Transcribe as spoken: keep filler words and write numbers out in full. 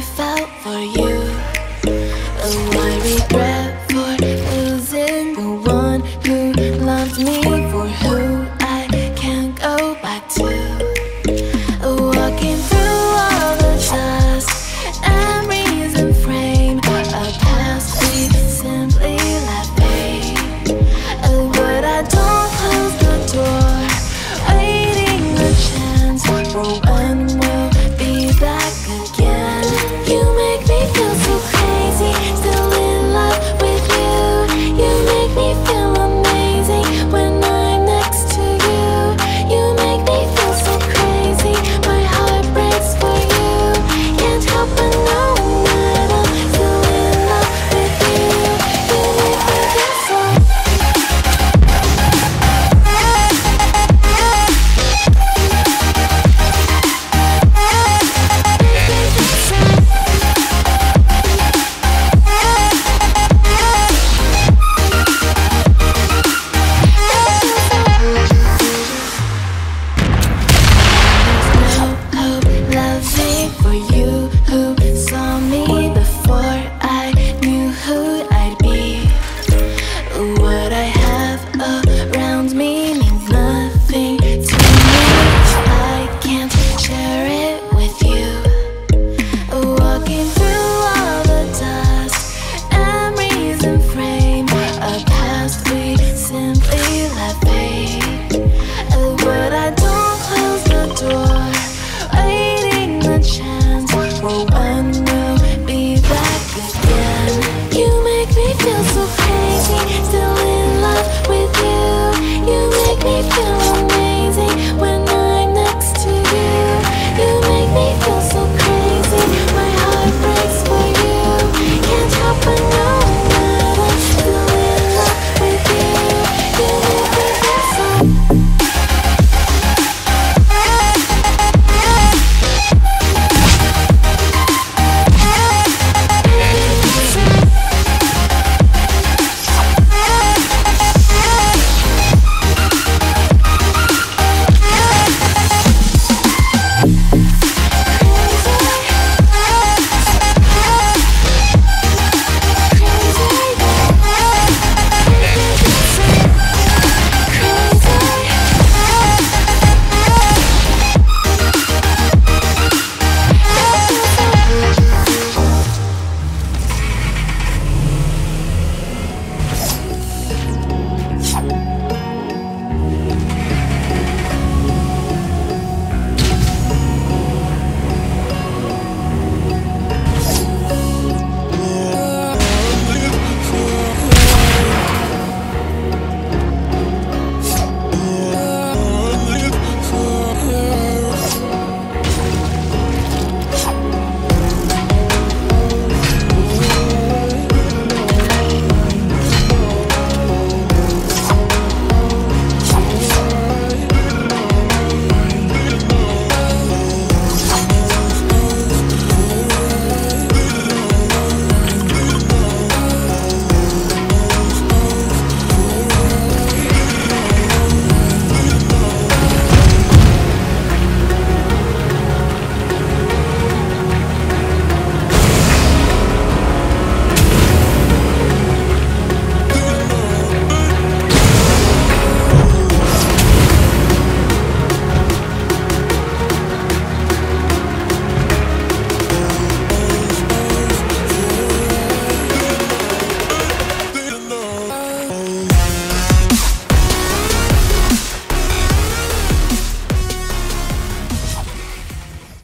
felt for you. Oh, I regret for losing the one who loved me, for who I can't go back to. Walking through all the dust and reason frame, a past we simply let fade. Oh, but I don't close the door, waiting a chance for when we'll be back again. You make me feel so crazy, still in love with you. You make me feel amazing when I'm next to you. You make me feel so crazy, my heart breaks for you. Can't help but know that I'm still in love with you. You make me feel so. Loving for you who saw me before I knew who I'd be. What I have around me means nothing to me if I can't share it with you. Walking through all the dust and reason frame, a past we simply let fade. But I don't close the door, waiting the chance for when